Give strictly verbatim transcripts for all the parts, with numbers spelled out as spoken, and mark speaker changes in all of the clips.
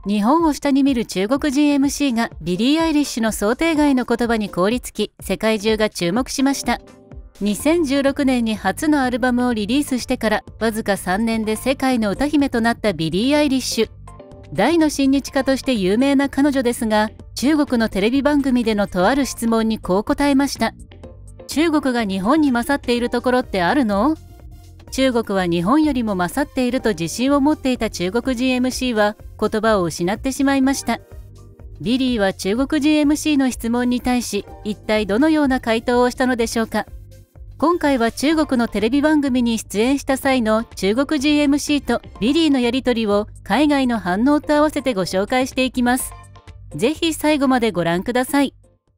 Speaker 1: 日本を下に見る中国人 エムシー がビリー・アイリッシュの想定外の言葉に凍りつき、世界中が注目しました。にせんじゅうろくねんに初のアルバムをリリースしてからわずかさんねんで世界の歌姫となったビリー・アイリッシュ。大の親日家として有名な彼女ですが、中国のテレビ番組でのとある質問にこう答えました。中国が日本に勝っているところってあるの？中国は日本よりも勝っていると自信を持っていた中国人 エムシー は言葉を失ってしまいました。ビリーは中国人 エムシー の質問に対し、一体どのような回答をしたのでしょうか。今回は中国のテレビ番組に出演した際の中国人 エムシー とビリーのやりとりを海外の反応と合わせてご紹介していきます。ぜひ最後までご覧ください。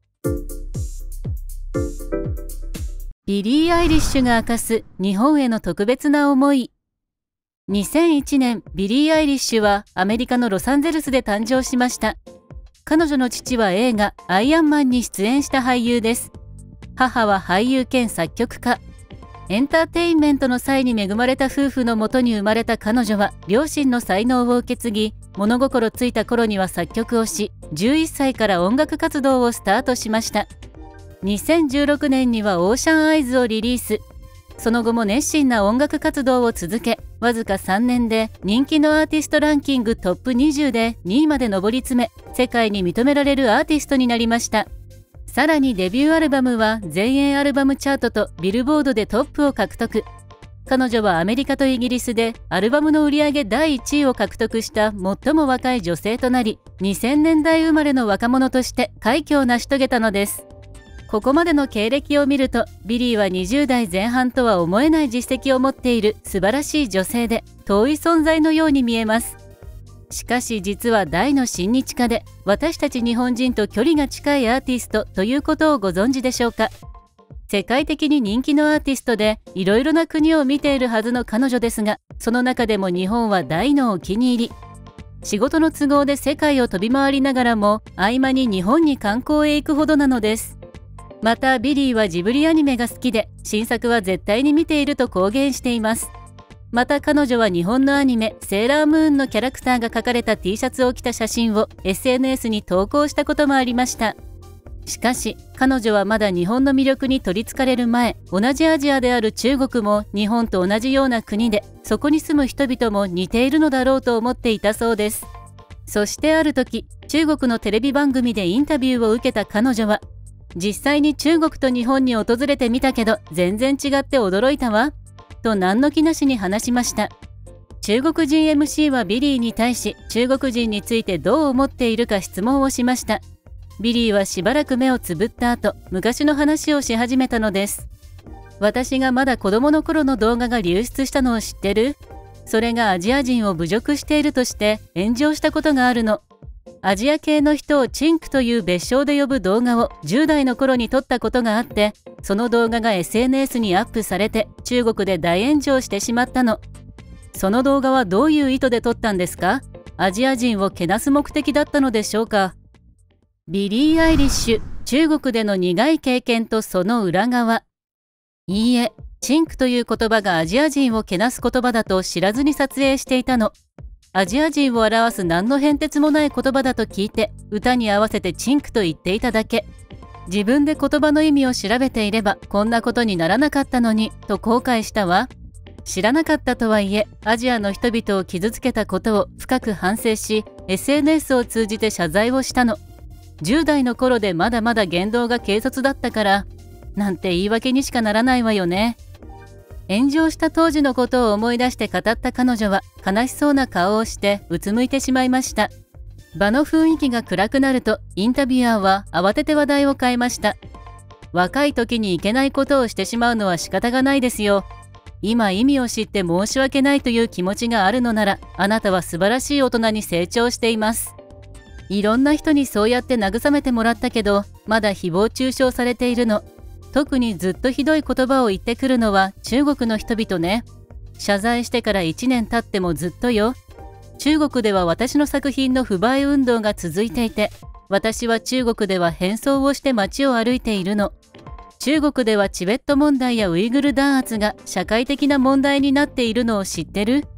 Speaker 1: ビリー・アイリッシュが明かす日本への特別な思い。にせんいちねん、ビリー・アイリッシュはアメリカのロサンゼルスで誕生しました。彼女の父は映画アイアンマンに出演した俳優です。母は俳優兼作曲家。エンターテインメントの際に恵まれた夫婦のもとに生まれた彼女は両親の才能を受け継ぎ、物心ついた頃には作曲をし、じゅういっさいから音楽活動をスタートしました。にせんじゅうろくねんにはオーシャンアイズをリリース。その後も熱心な音楽活動を続け、わずかさんねんで人気のアーティストランキングトップにじゅうでにいまで上り詰め、世界に認められるアーティストになりました。さらにデビューアルバムは全英アルバムチャートとビルボードでトップを獲得。彼女はアメリカとイギリスでアルバムの売り上げだいいちいを獲得した最も若い女性となり、にせんねんだい生まれの若者として快挙を成し遂げたのです。ここまでの経歴を見ると、ビリーはにじゅうだいぜん半とは思えない実績を持っている素晴らしい女性で、遠い存在のように見えます。しかし実は大の親日家で、私たち日本人と距離が近いアーティストということをご存知でしょうか。世界的に人気のアーティストで、いろいろな国を見ているはずの彼女ですが、その中でも日本は大のお気に入り。仕事の都合で世界を飛び回りながらも、合間に日本に観光へ行くほどなのです。またビリーはジブリアニメが好きで、新作は絶対に見ていると公言しています。また彼女は日本のアニメセーラームーンのキャラクターが描かれた T シャツを着た写真を エスエヌエス に投稿したこともありました。しかし彼女はまだ日本の魅力に取りつかれる前、同じアジアである中国も日本と同じような国で、そこに住む人々も似ているのだろうと思っていたそうです。そしてある時、中国のテレビ番組でインタビューを受けた彼女は、実際に中国と日本に訪れてみたけど全然違って驚いたわと何の気なしに話しました。中国人 エムシー はビリーに対し中国人についてどう思っているか質問をしました。ビリーはしばらく目をつぶった後、昔の話をし始めたのです。私がまだ子供の頃の動画が流出したのを知ってる？それがアジア人を侮辱しているとして炎上したことがあるの。アジア系の人をチンクという別称で呼ぶ動画をじゅう代の頃に撮ったことがあって、その動画が エスエヌエス にアップされて中国で大炎上してしまったの。その動画はどういう意図で撮ったんですか？アジア人をけなす目的だったのでしょうか？ビリー・アイリッシュ、中国での苦い経験とその裏側。いいえ、チンクという言葉がアジア人をけなす言葉だと知らずに撮影していたの。アジア人を表す何の変哲もない言葉だと聞いて、歌に合わせてチンクと言っていただけ。自分で言葉の意味を調べていればこんなことにならなかったのに、と後悔したわ。知らなかったとはいえ、アジアの人々を傷つけたことを深く反省し、エスエヌエス を通じて謝罪をしたの。じゅう代の頃でまだまだ言動が軽率だったから、なんて言い訳にしかならないわよね。炎上した当時のことを思い出して語った彼女は悲しそうな顔をしてうつむいてしまいました。場の雰囲気が暗くなるとインタビュアーは慌てて話題を変えました。若い時にいけないことをしてしまうのは仕方がないですよ。今意味を知って申し訳ないという気持ちがあるのなら、あなたは素晴らしい大人に成長しています。いろんな人にそうやって慰めてもらったけど、まだ誹謗中傷されているの。特にずっとひどい言葉を言ってくるのは中国の人々ね。謝罪してからいちねん経ってもずっとよ。中国では私の作品の不買運動が続いていて、私は中国では変装をして街を歩いているの。中国ではチベット問題やウイグル弾圧が社会的な問題になっているのを知ってる？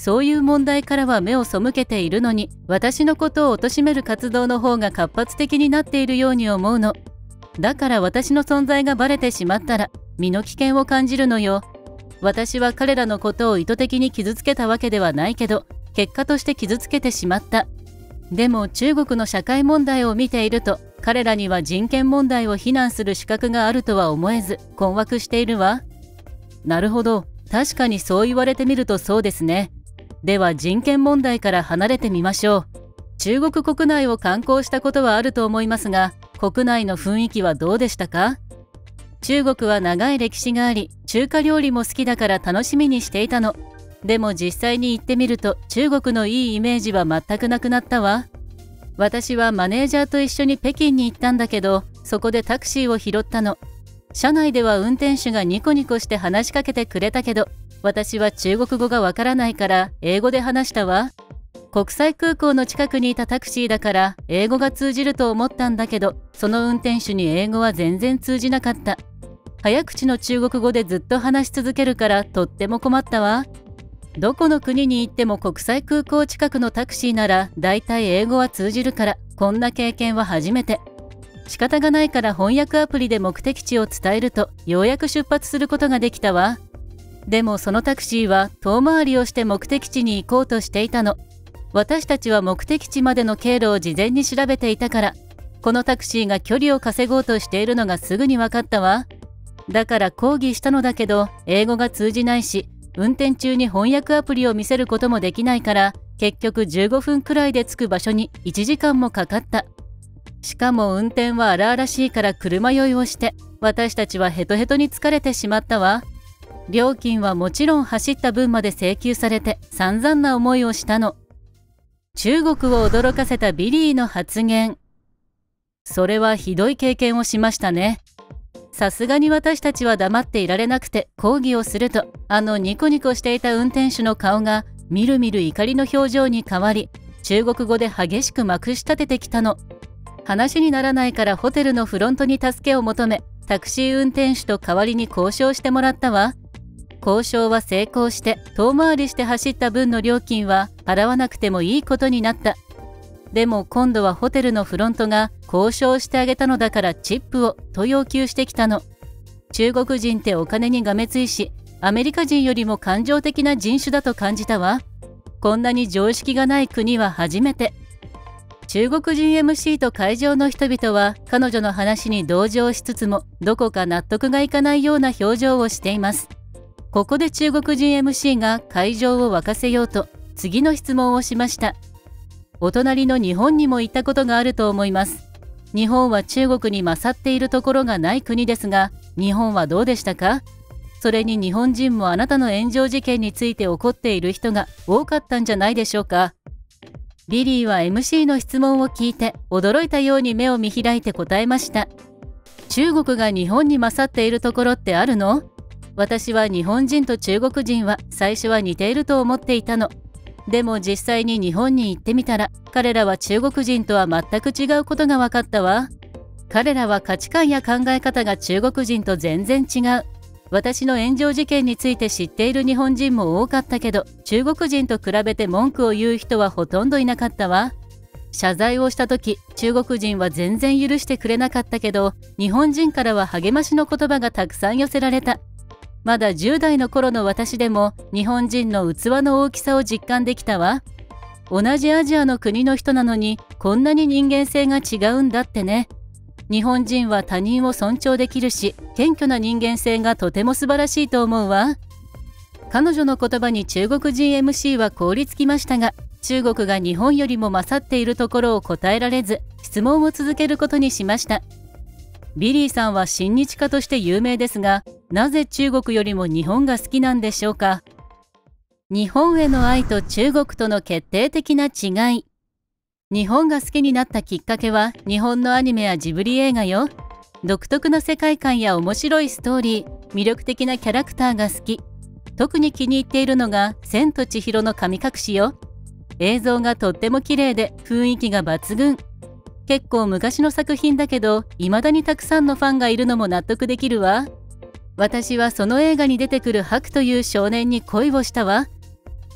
Speaker 1: そういう問題からは目を背けているのに、私のことを貶める活動の方が活発的になっているように思うの。だから私の存在がバレてしまったら身の危険を感じるのよ。私は彼らのことを意図的に傷つけたわけではないけど、結果として傷つけてしまった。でも中国の社会問題を見ていると、彼らには人権問題を非難する資格があるとは思えず困惑しているわ。なるほど、確かにそう言われてみるとそうですね。では人権問題から離れてみましょう。中国国内を観光したことはあると思いますが、国内の雰囲気はどうでしたか？中国は長い歴史があり、中華料理も好きだから楽しみにしていたの。でも実際に行ってみると、中国のいいイメージは全くなくなったわ。私はマネージャーと一緒に北京に行ったんだけど、そこでタクシーを拾ったの。車内では運転手がニコニコして話しかけてくれたけど、私は中国語がわからないから英語で話したわ。国際空港の近くにいたタクシーだから英語が通じると思ったんだけど、その運転手に英語は全然通じなかった。早口の中国語でずっと話し続けるからとっても困ったわ。どこの国に行っても国際空港近くのタクシーならだいたい英語は通じるから、こんな経験は初めて。仕方がないから翻訳アプリで目的地を伝えるとようやく出発することができたわ。でもそのタクシーは遠回りをして目的地に行こうとしていたの。私たちは目的地までの経路を事前に調べていたから、このタクシーが距離を稼ごうとしているのがすぐに分かったわ。だから抗議したのだけど、英語が通じないし、運転中に翻訳アプリを見せることもできないから、結局じゅうごふんくらいで着く場所にいちじかんもかかった。しかも運転は荒々しいから車酔いをして、私たちはヘトヘトに疲れてしまったわ。料金はもちろん走った分まで請求されて散々な思いをしたの。中国を驚かせたビリーの発言。それはひどい経験をしましたね。さすがに私たちは黙っていられなくて抗議をすると、あのニコニコしていた運転手の顔がみるみる怒りの表情に変わり、中国語で激しくまくし立ててきたの。話にならないからホテルのフロントに助けを求め、タクシー運転手と代わりに交渉してもらったわ。交渉は成功して、遠回りして走った分の料金は払わなくてもいいことになった。でも今度はホテルのフロントが交渉してあげたのだからチップをと要求してきたの。中国人ってお金にがめついし、アメリカ人よりも感情的な人種だと感じたわ。こんなに常識がない国は初めて。中国人 エムシー と会場の人々は彼女の話に同情しつつも、どこか納得がいかないような表情をしています。ここで中国人 エムシー が会場を沸かせようと次の質問をしました。お隣の日本にも行ったことがあると思います。日本は中国に勝っているところがない国ですが、日本はどうでしたか？それに日本人もあなたの炎上事件について怒っている人が多かったんじゃないでしょうか。ビリーは エムシー の質問を聞いて驚いたように目を見開いて答えました。中国が日本に勝っているところってあるの？私は日本人と中国人は最初は似ていると思っていたの。でも実際に日本に行ってみたら、彼らは中国人とは全く違うことが分かったわ。彼らは価値観や考え方が中国人と全然違う。私の炎上事件について知っている日本人も多かったけど、中国人と比べて文句を言う人はほとんどいなかったわ。謝罪をした時、中国人は全然許してくれなかったけど、日本人からは励ましの言葉がたくさん寄せられた。まだじゅう代の頃の私でも日本人の器の大きさを実感できたわ。同じアジアの国の人なのにこんなに人間性が違うんだってね。日本人は他人を尊重できるし、謙虚な人間性がとても素晴らしいと思うわ。彼女の言葉に中国人 エムシー は凍りつきましたが、中国が日本よりも勝っているところを答えられず、質問を続けることにしました。ビリーさんは親日家として有名ですが、なぜ中国よりも日本が好きなんでしょうか。日本への愛と中国との決定的な違い。日本が好きになったきっかけは日本のアニメやジブリ映画よ。独特な世界観や面白いストーリー、魅力的なキャラクターが好き。特に気に入っているのが千と千尋の神隠しよ。映像がとっても綺麗で雰囲気が抜群。結構昔の作品だけど、未だにたくさんのファンがいるのも納得できるわ。私はその映画に出てくるハクという少年に恋をしたわ。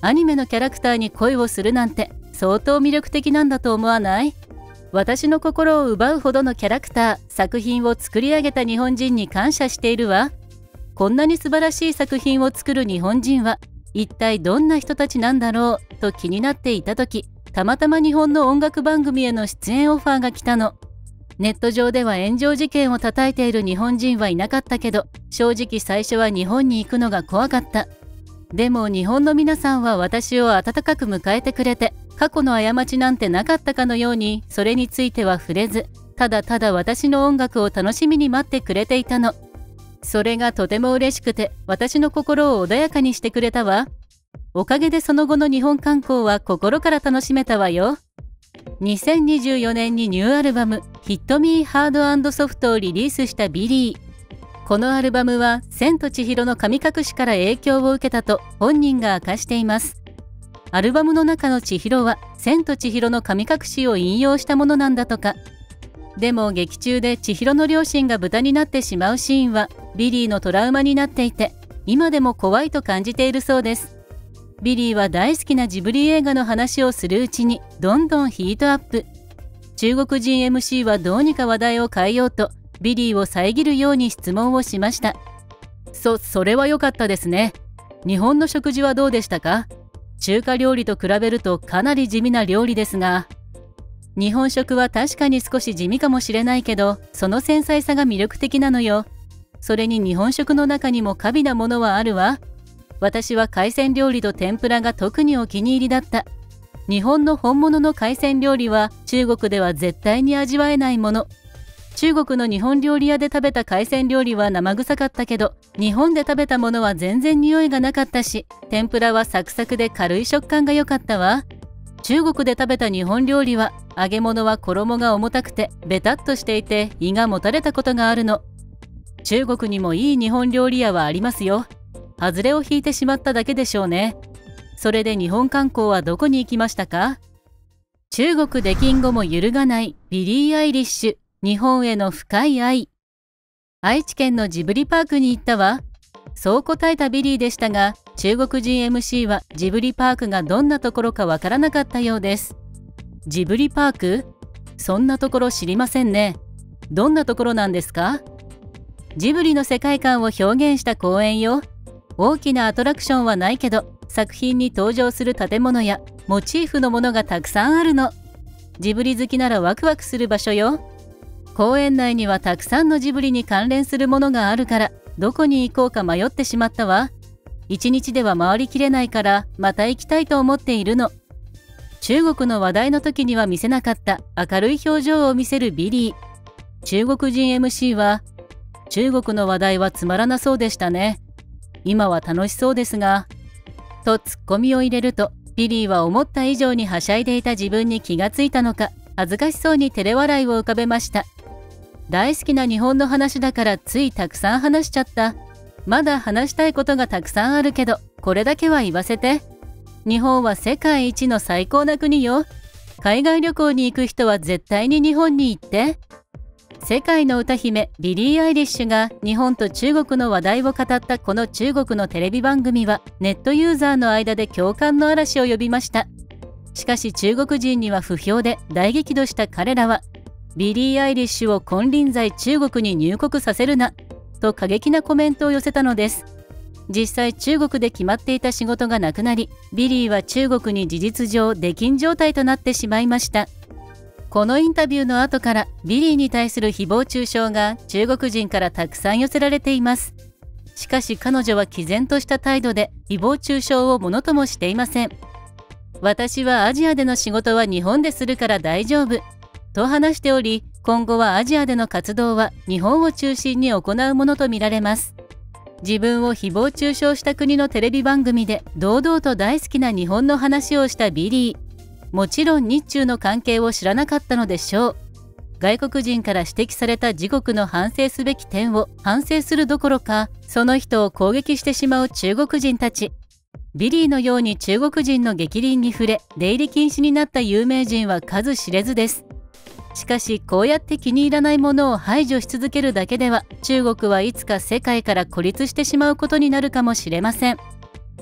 Speaker 1: アニメのキャラクターに恋をするなんて相当魅力的なんだと思わない？私の心を奪うほどのキャラクター、作品を作り上げた日本人に感謝しているわ。こんなに素晴らしい作品を作る日本人は一体どんな人たちなんだろうと気になっていた時、たまたま日本の音楽番組への出演オファーが来たの。ネット上では炎上事件を叩いている日本人はいなかったけど、正直最初は日本に行くのが怖かった。でも日本の皆さんは私を温かく迎えてくれて、過去の過ちなんてなかったかのようにそれについては触れず、ただただ私の音楽を楽しみに待ってくれていたの。それがとても嬉しくて、私の心を穏やかにしてくれたわ。おかげでその後の日本観光は心から楽しめたわよ。にせんにじゅうよねんにニューアルバム「Hit Me Hard and Soft」をリリースしたビリー。このアルバムは「千と千尋の神隠し」から影響を受けたと本人が明かしています。アルバムの中の千尋は「千と千尋の神隠し」を引用したものなんだとか。でも劇中で千尋の両親が豚になってしまうシーンはビリーのトラウマになっていて、今でも怖いと感じているそうです。ビリーは大好きなジブリ映画の話をするうちにどんどんヒートアップ。中国人 エムシー はどうにか話題を変えようとビリーを遮るように質問をしました。そ、それは良かったですね。日本の食事はどうでしたか？中華料理と比べるとかなり地味な料理ですが。日本食は確かに少し地味かもしれないけど、その繊細さが魅力的なのよ。それに日本食の中にも華美なものはあるわ。私は海鮮料理と天ぷらが特にお気に入りだった。日本の本物の海鮮料理は中国では絶対に味わえないもの。中国の日本料理屋で食べた海鮮料理は生臭かったけど、日本で食べたものは全然匂いがなかったし、天ぷらはサクサクで軽い食感が良かったわ。中国で食べた日本料理は、揚げ物は衣が重たくてベタっとしていて胃がもたれたことがあるの。中国にもいい日本料理屋はありますよ。外れを引いてしまっただけでしょうね。それで日本観光はどこに行きましたか？中国出禁後も揺るがないビリー・アイリッシュ。日本への深い愛。愛知県のジブリパークに行ったわ。そう答えたビリーでしたが、中国人 エムシー はジブリパークがどんなところかわからなかったようです。ジブリパーク？そんなところ知りませんね。どんなところなんですか？ジブリの世界観を表現した公園よ。大きなアトラクションはないけど、作品に登場する建物やモチーフのものがたくさんあるの。ジブリ好きならワクワクする場所よ。公園内にはたくさんのジブリに関連するものがあるから、どこに行こうか迷ってしまったわ。一日では回りきれないから、また行きたいと思っているの。中国の話題の時には見せなかった明るい表情を見せるビリー。中国人 エムシー は、中国の話題はつまらなそうでしたね。今は楽しそうですが。とツッコミを入れると、ビリーは思った以上にはしゃいでいた自分に気がついたのか、恥ずかしそうに照れ笑いを浮かべました。大好きな日本の話だからついたくさん話しちゃった。まだ話したいことがたくさんあるけど、これだけは言わせて。日本は世界一の最高な国よ。海外旅行に行く人は絶対に日本に行って。世界の歌姫ビリー・アイリッシュが日本と中国の話題を語ったこの中国のテレビ番組はネットユーザーの間で共感の嵐を呼びました。しかし中国人には不評で大激怒した彼らは、ビリー・アイリッシュを金輪際中国に入国させるなと過激なコメントを寄せたのです。実際中国で決まっていた仕事がなくなり、ビリーは中国に事実上出禁状態となってしまいました。このインタビューの後からビリーに対する誹謗中傷が中国人からたくさん寄せられています。しかし彼女は毅然とした態度で誹謗中傷をものともしていません。私はアジアでの仕事は日本でするから大丈夫と話しており、今後はアジアでの活動は日本を中心に行うものとみられます。自分を誹謗中傷した国のテレビ番組で堂々と大好きな日本の話をしたビリー。もちろん日中の関係を知らなかったのでしょう。外国人から指摘された自国の反省すべき点を反省するどころか、その人を攻撃してしまう中国人たち。ビリーのように中国人の逆鱗に触れ、出入り禁止になった有名人は数知れずです。しかしこうやって気に入らないものを排除し続けるだけでは、中国はいつか世界から孤立してしまうことになるかもしれません。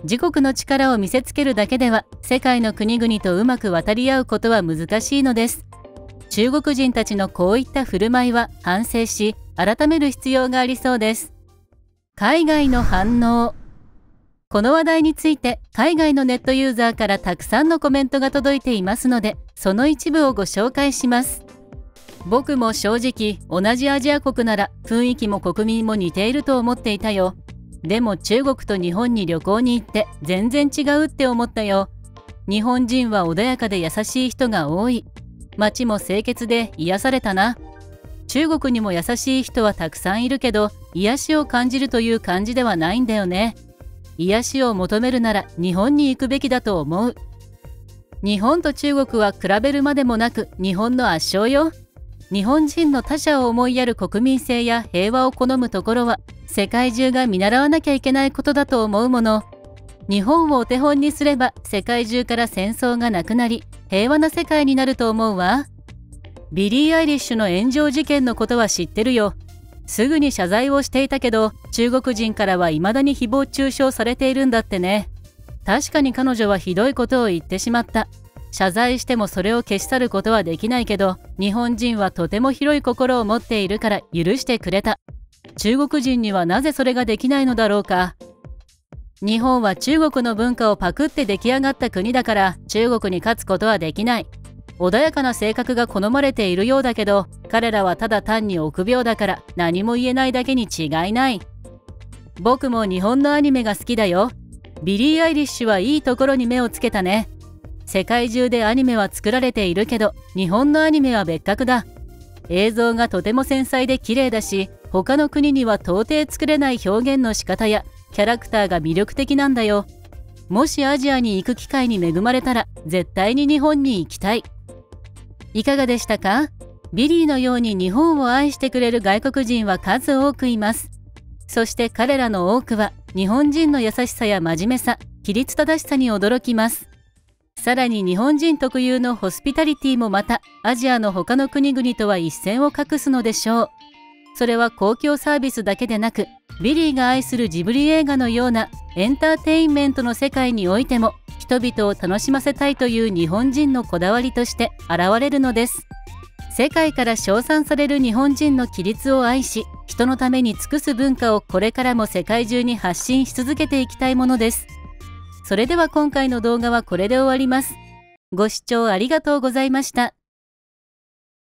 Speaker 1: 自国の力を見せつけるだけでは世界の国々とうまく渡り合うことは難しいのです。中国人たちのこういった振る舞いは反省し、改める必要がありそうです。海外の反応。この話題について海外のネットユーザーからたくさんのコメントが届いていますので、その一部をご紹介します。僕も正直同じアジア国なら雰囲気も国民も似ていると思っていたよ。でも中国と日本に旅行に行って全然違うって思ったよ。日本人は穏やかで優しい人が多い。街も清潔で癒されたな。中国にも優しい人はたくさんいるけど、癒しを感じるという感じではないんだよね。癒しを求めるなら日本に行くべきだと思う。日本と中国は比べるまでもなく日本の圧勝よ。日本人の他者を思いやる国民性や平和を好むところは世界中が見習わなきゃいけないことだと思うもの。日本をお手本にすれば世界中から戦争がなくなり平和な世界になると思うわ。ビリー・アイリッシュの炎上事件のことは知ってるよ。すぐに謝罪をしていたけど中国人からは未だに誹謗中傷されているんだってね。確かに彼女はひどいことを言ってしまった。謝罪してもそれを消し去ることはできないけど、日本人はとても広い心を持っているから許してくれた。中国人にはなぜそれができないのだろうか。日本は中国の文化をパクって出来上がった国だから中国に勝つことはできない。穏やかな性格が好まれているようだけど、彼らはただ単に臆病だから何も言えないだけに違いない。僕も日本のアニメが好きだよ。ビリー・アイリッシュはいいところに目をつけたね。世界中でアニメは作られているけど、日本のアニメは別格だ。映像がとても繊細で綺麗だし、他の国には到底作れない表現の仕方やキャラクターが魅力的なんだよ。もしアジアに行く機会に恵まれたら、絶対に日本に行きたい。いかがでしたか？ビリーのように日本を愛してくれる外国人は数多くいます。そして彼らの多くは日本人の優しさや真面目さ、規律正しさに驚きます。さらに日本人特有のホスピタリティもまたアジアの他の国々とは一線を画すのでしょう。それは公共サービスだけでなく、ビリーが愛するジブリ映画のようなエンターテインメントの世界においても人々を楽しませたいという日本人のこだわりとして現れるのです。世界から称賛される日本人の規律を愛し、人のために尽くす文化をこれからも世界中に発信し続けていきたいものです。それでは今回の動画はこれで終わります。ご視聴ありがとうございました。